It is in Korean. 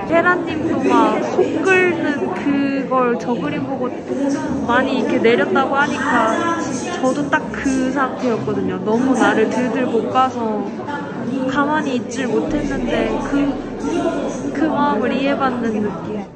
헤라님도 막 속 끓는 그걸 저 그림 보고 많이 이렇게 내렸다고 하니까 저도 딱 그 상태였거든요. 너무 나를 들들 볶아서 가만히 있질 못했는데 그 마음을 이해받는 느낌.